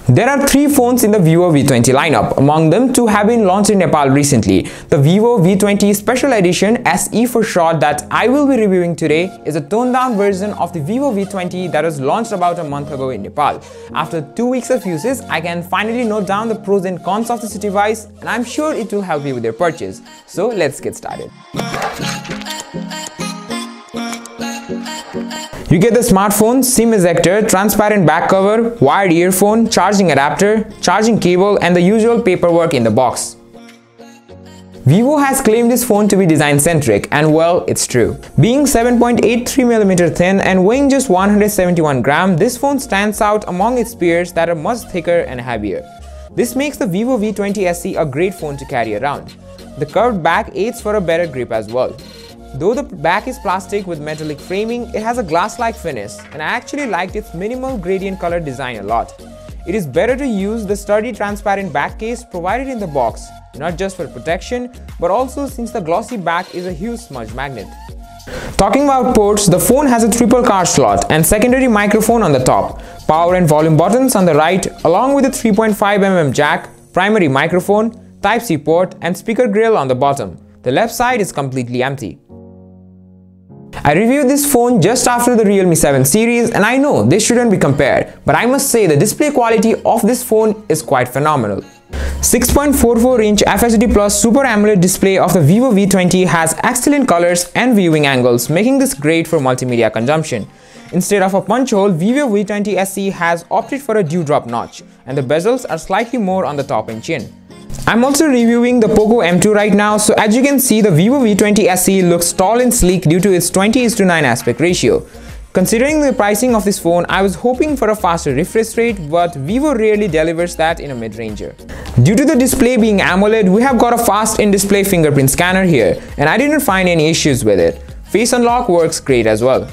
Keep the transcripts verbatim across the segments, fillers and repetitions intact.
There are three phones in the Vivo V twenty lineup. Among them, two have been launched in Nepal recently. The Vivo V twenty Special Edition, S E for short, that I will be reviewing today is a toned-down version of the Vivo V twenty that was launched about a month ago in Nepal. After two weeks of uses, I can finally note down the pros and cons of this device, and I'm sure it will help you with your purchase. So let's get started. You get the smartphone, SIM ejector, transparent back cover, wired earphone, charging adapter, charging cable, and the usual paperwork in the box. Vivo has claimed this phone to be design-centric, and well, it's true. Being seven point eight three millimeters thin and weighing just one hundred seventy-one grams, this phone stands out among its peers that are much thicker and heavier. This makes the Vivo V twenty S E a great phone to carry around. The curved back aids for a better grip as well. Though the back is plastic with metallic framing, it has a glass-like finish, and I actually liked its minimal gradient color design a lot. It is better to use the sturdy transparent back case provided in the box, not just for protection, but also since the glossy back is a huge smudge magnet. Talking about ports, the phone has a triple card slot and secondary microphone on the top, power and volume buttons on the right, along with a three point five millimeter jack, primary microphone, Type C port, and speaker grill on the bottom. The left side is completely empty. I reviewed this phone just after the Realme seven series, and I know this shouldn't be compared, but I must say the display quality of this phone is quite phenomenal. six point four four inch F H D plus Super AMOLED display of the Vivo V twenty has excellent colors and viewing angles, making this great for multimedia consumption. Instead of a punch hole, Vivo V twenty S E has opted for a dewdrop notch, and the bezels are slightly more on the top and chin. I'm also reviewing the Poco M two right now, so as you can see, the Vivo V twenty S E looks tall and sleek due to its twenty is to nine aspect ratio. Considering the pricing of this phone, I was hoping for a faster refresh rate, but Vivo rarely delivers that in a mid-ranger. Due to the display being AMOLED, we have got a fast in-display fingerprint scanner here, and I didn't find any issues with it. Face unlock works great as well.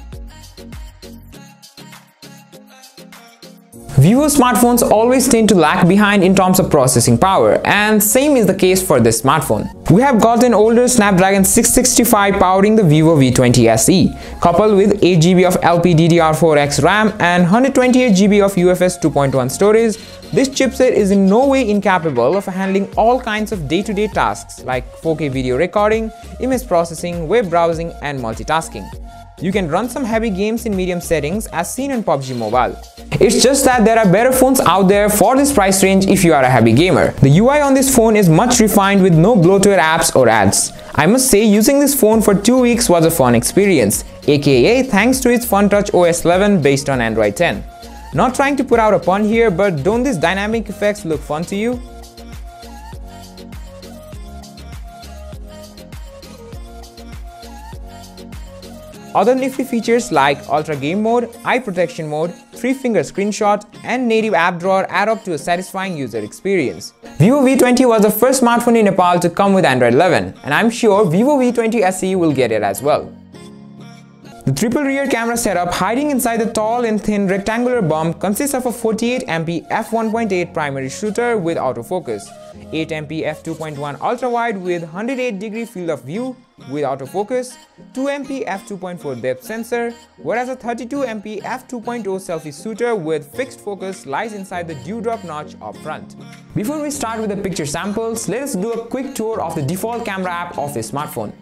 Vivo smartphones always tend to lag behind in terms of processing power, and same is the case for this smartphone. We have got an older Snapdragon six sixty-five powering the Vivo V twenty S E, coupled with eight gigabytes of L P D D R four X RAM and one hundred twenty-eight gigabytes of U F S two point one storage. This chipset is in no way incapable of handling all kinds of day-to-day tasks like four K video recording, image processing, web browsing, and multitasking. You can run some heavy games in medium settings as seen in P U B G Mobile. It's just that there are better phones out there for this price range if you are a heavy gamer. The U I on this phone is much refined with no bloatware apps or ads. I must say, using this phone for two weeks was a fun experience, aka thanks to its FunTouch O S eleven based on Android ten. Not trying to put out a pun here, but don't these dynamic effects look fun to you? Other nifty features like Ultra Game Mode, Eye Protection Mode, three finger Screenshot, and native app drawer add up to a satisfying user experience. Vivo V twenty was the first smartphone in Nepal to come with Android eleven, and I'm sure Vivo V twenty S E will get it as well. The triple rear camera setup hiding inside the tall and thin rectangular bump consists of a forty-eight megapixel f one point eight primary shooter with autofocus, eight megapixel f two point one ultra-wide with one hundred eight degree field of view with autofocus, two megapixel f two point four depth sensor, whereas a thirty-two megapixel f two point oh selfie shooter with fixed focus lies inside the dewdrop notch up front. Before we start with the picture samples, let us do a quick tour of the default camera app of this smartphone.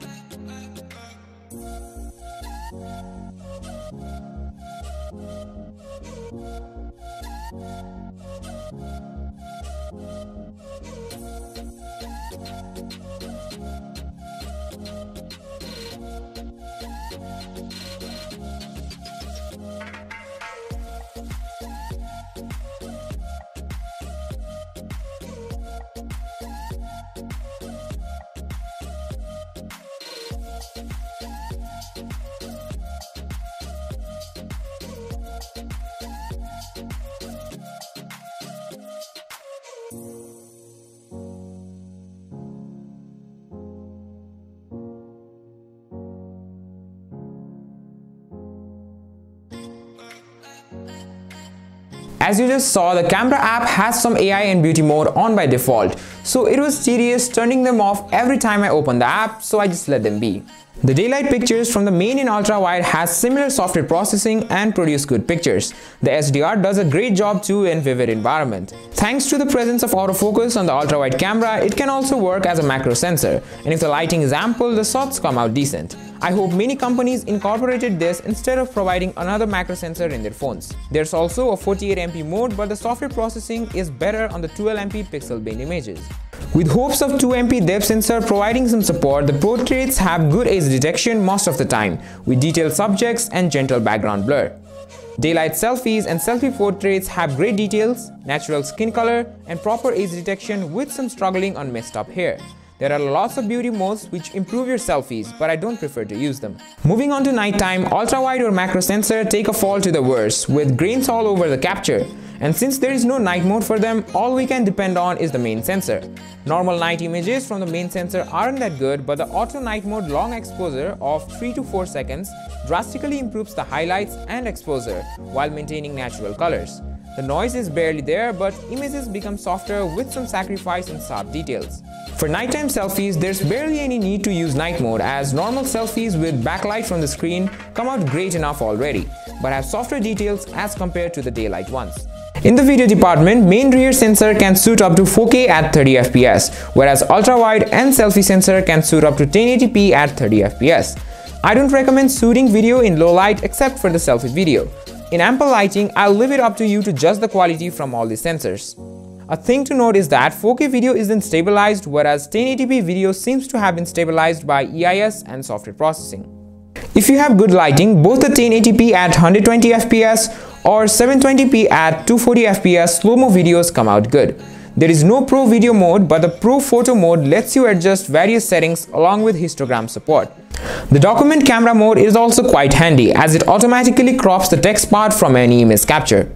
As you just saw, the camera app has some A I and beauty mode on by default, so it was tedious turning them off every time I opened the app, so I just let them be. The daylight pictures from the main and ultra wide has similar software processing and produce good pictures. The S D R does a great job too in vivid environment. Thanks to the presence of autofocus on the ultra wide camera, it can also work as a macro sensor, and if the lighting is ample, the shots come out decent. I hope many companies incorporated this instead of providing another macro sensor in their phones. There's also a forty-eight M P mode, but the software processing is better on the twelve M P pixel bin images. With hopes of two M P depth sensor providing some support, the portraits have good edge detection most of the time, with detailed subjects and gentle background blur. Daylight selfies and selfie portraits have great details, natural skin color, and proper edge detection with some struggling on messed up hair. There are lots of beauty modes which improve your selfies, but I don't prefer to use them. Moving on to nighttime, ultra-wide or macro sensor take a fall to the worst, with grains all over the capture. And since there is no night mode for them, all we can depend on is the main sensor. Normal night images from the main sensor aren't that good, but the auto night mode long exposure of three to four seconds drastically improves the highlights and exposure while maintaining natural colors. The noise is barely there, but images become softer with some sacrifice in sharp details. For nighttime selfies, there's barely any need to use night mode, as normal selfies with backlight from the screen come out great enough already, but have softer details as compared to the daylight ones. In the video department, main rear sensor can shoot up to four K at thirty F P S, whereas ultra-wide and selfie sensor can shoot up to ten eighty p at thirty F P S. I don't recommend shooting video in low light except for the selfie video. In ample lighting, I'll leave it up to you to judge the quality from all these sensors. A thing to note is that four K video isn't stabilized, whereas ten eighty p video seems to have been stabilized by E I S and software processing. If you have good lighting, both the ten eighty p at one hundred twenty F P S or seven twenty p at two forty F P S slow-mo videos come out good. There is no Pro Video mode, but the Pro Photo mode lets you adjust various settings along with histogram support. The document camera mode is also quite handy, as it automatically crops the text part from any image capture.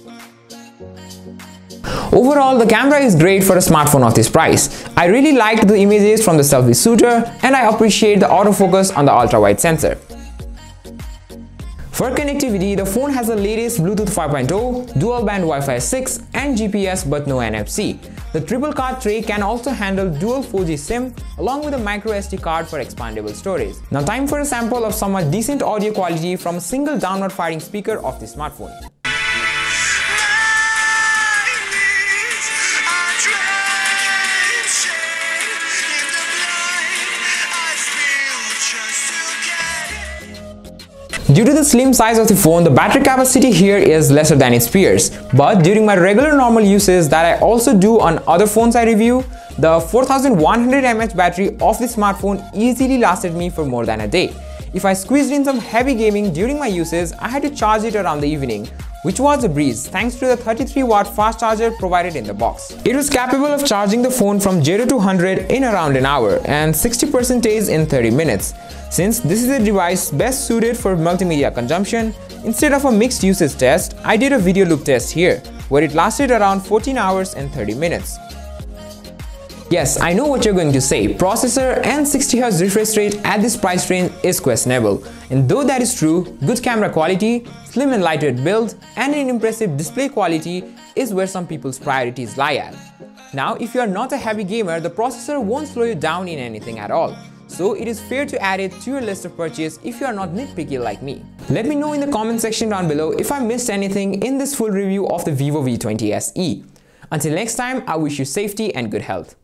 Overall, the camera is great for a smartphone of this price. I really liked the images from the selfie shooter, and I appreciate the autofocus on the ultra-wide sensor. For connectivity, the phone has the latest Bluetooth five point oh, dual-band Wi-Fi six and G P S but no N F C. The triple card tray can also handle dual four G SIM along with a micro S D card for expandable storage. Now time for a sample of somewhat decent audio quality from a single downward firing speaker of the smartphone. Due to the slim size of the phone, the battery capacity here is lesser than its peers. But during my regular normal uses that I also do on other phones I review, the four thousand one hundred milliamp hour battery of the smartphone easily lasted me for more than a day. If I squeezed in some heavy gaming during my uses, I had to charge it around the evening, which was a breeze thanks to the thirty-three watt fast charger provided in the box. It was capable of charging the phone from zero to one hundred in around an hour and sixty percent in thirty minutes. Since this is a device best suited for multimedia consumption, instead of a mixed usage test, I did a video loop test here, where it lasted around fourteen hours and thirty minutes. Yes, I know what you're going to say, processor and sixty hertz refresh rate at this price range is questionable. And though that is true, good camera quality, slim and lightweight build, and an impressive display quality is where some people's priorities lie at. Now, if you are not a heavy gamer, the processor won't slow you down in anything at all. So it is fair to add it to your list of purchase if you are not nitpicky like me. Let me know in the comment section down below if I missed anything in this full review of the Vivo V twenty S E. Until next time, I wish you safety and good health.